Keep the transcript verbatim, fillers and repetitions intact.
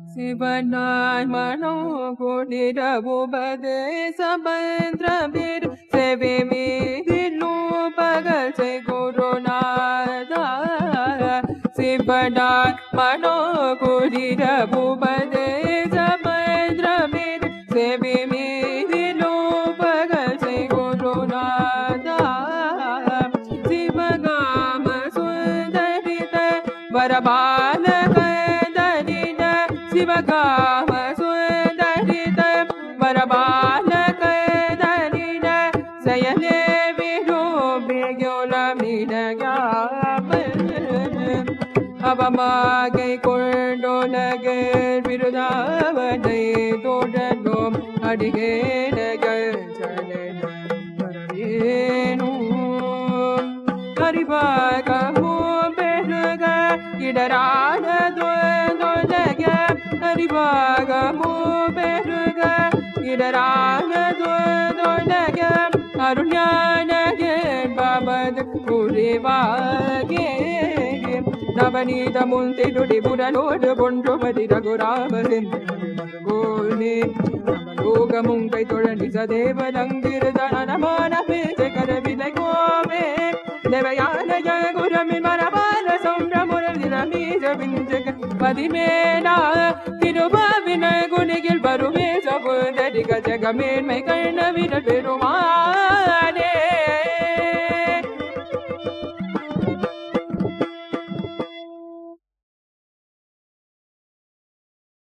சிவனாய் மனோகுடிர உபதேச மந்திரமீர் செவி மீதிலும் பகல் செய் குருநாதா சிவனாய் மனோகுடிர உபதேச மந்திரமீர் செவி மீதிலும் பகல் செய் குருநாதா சிவகாம சுந்தரித வரபாலக சிவகாம சுந்தரித வரபாலக தரித சயலே விரோபியோலமிடகாம அவமாகை கொண்டோனகை விருதாவனை தோடனோம் அடிகேனகள் சரணேனும் அறிவாகமும் பெருக இடரான தோந்தோனக அறிவாகமோ பெருக இடரான தோந்தோனக அருஞானகே பாபத் புரிவாகே நவநீத முந்திடுடி புறனோடு பொன்றுமதி ரகுராமரின் கோனே லோகமுங்கை தொழனி சதேவதங்கிருதனமான பேசகர விலை கோவே தேவயான ஜகுரமின் மரபால சௌரமுரலிரமீஜ விஞ்சக பதிமேனா திருபாவின குணிகில் வருவே சபுதரிக ஜகமேன்மை கண்ண விரல் பெருமானே